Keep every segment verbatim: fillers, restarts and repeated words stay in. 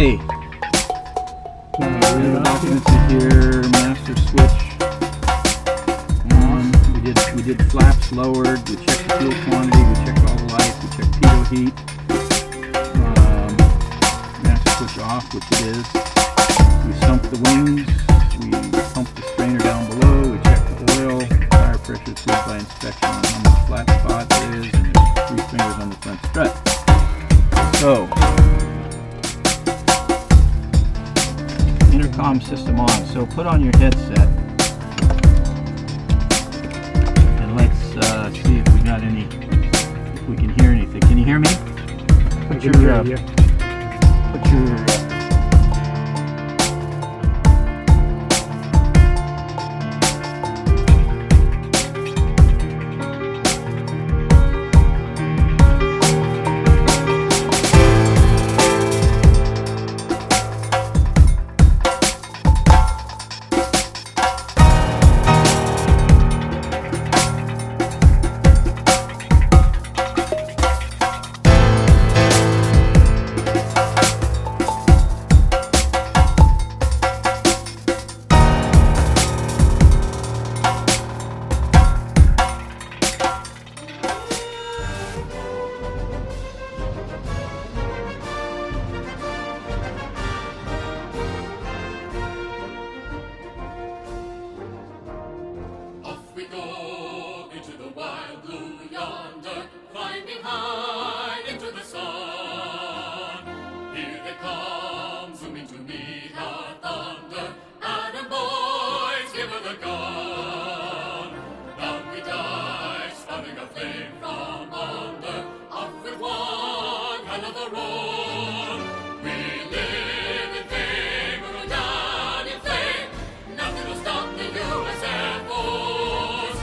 Okay. Uh, we have documents in here. Master switch on. We did we did flaps lowered. We checked the fuel quantity. We checked all the lights. We checked pitot heat. Um, master switch off, which it is. We sumped the wings. We pumped the strainer down below. We checked the oil. Tire pressure is good by inspection on how much flat spot there is, and there's three fingers on the front strut. So, intercom system on. So put on your headset and let's uh, see if we got any, if we can hear anything. Can you hear me? Put your, uh, put your. Uh, We go into the wild blue yonder, climbing high into the sun. Here they come, zooming to meet our thunder. Adam boys, give her the gun. Down we dive, spouting a flame from under. Off with one hell of a roar. We live in fame, we go down in flame. Nothing will stop the U S Air Force.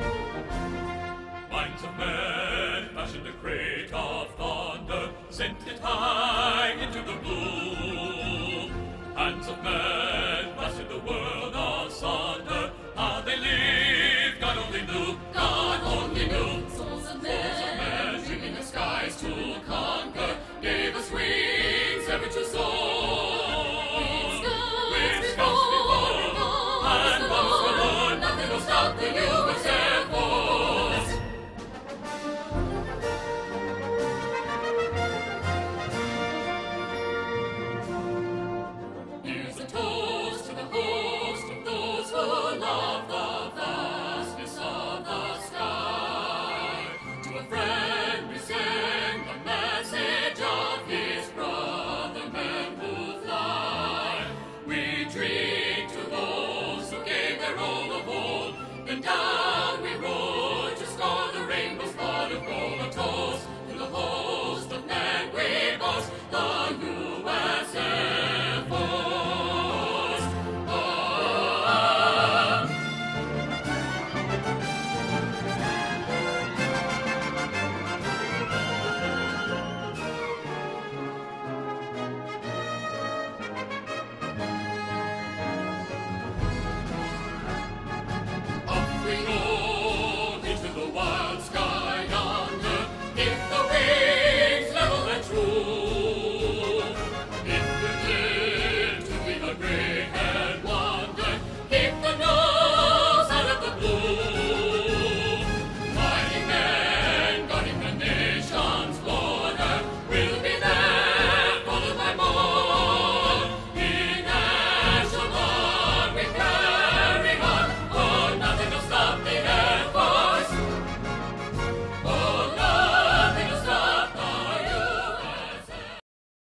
Minds of men fashioned a crate of thunder, sent it